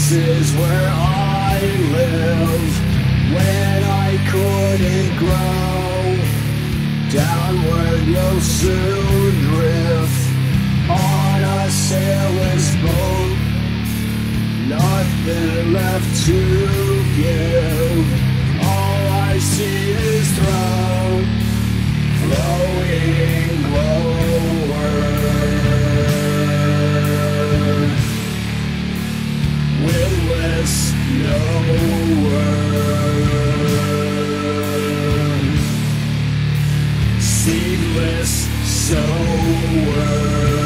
This is where I live when I couldn't grow. Downward you'll soon drift on a sailor's boat. Nothing left to give. All I see is throat flowing lower. Windless nowhere. Seedless sower.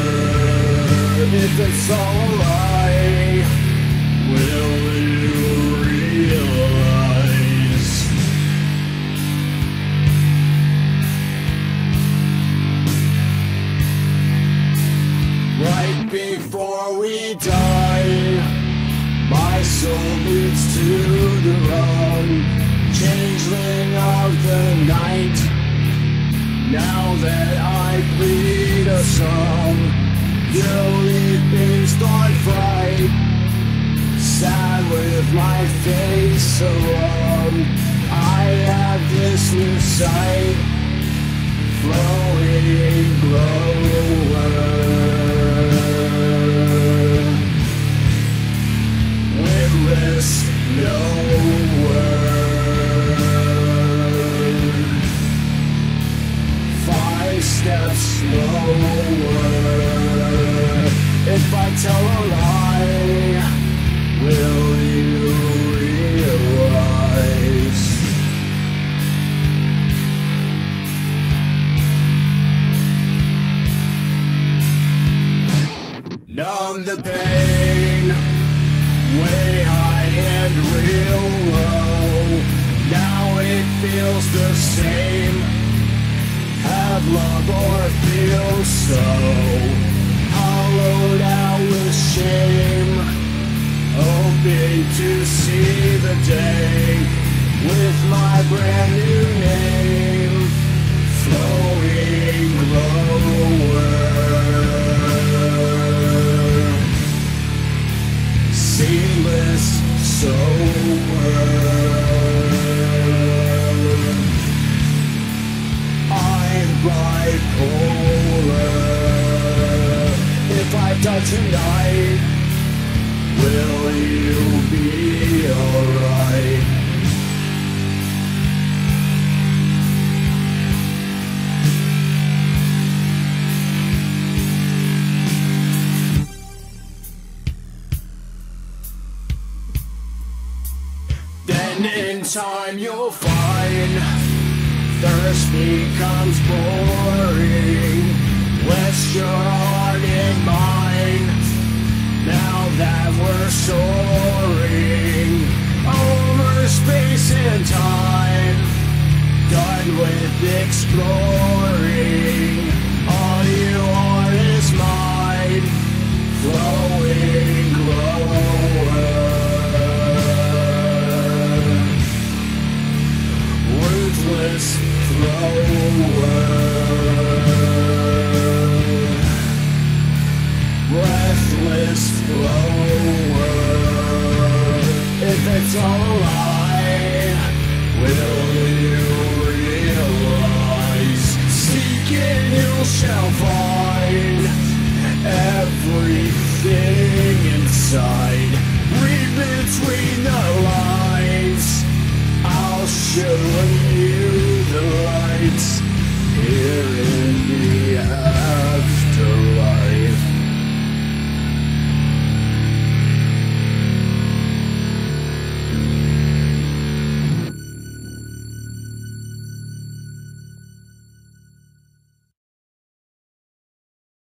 If it's all a lie, will you realize? Right before we die, my soul leads to the wrong. Changeling of the night, now that I plead a song, you'll leave based on fright. Sad with my face so long, I have this new sight, flowing lower. Windless nowhere. 5 steps slower. If I tell a lie, will you realize? Numb the pain, way high and real low. Now it feels the same. Have love or feel so hollowed out with shame. Hoping to see the day with my brand new name, flowing lower. Seedless sower. I'm bipolar. If I die tonight, will you be alright? Then in time you'll find thirst becomes boring. Rest your heart in mine. Now that we're soaring over space and time, done with exploring, all you are is mine, flowing lower. Ruthless thrower. Breathless flower. If it's all a lie, will you realize? Seeking you shall find everything inside. Read between the lines, I'll show you the lights here in the eye.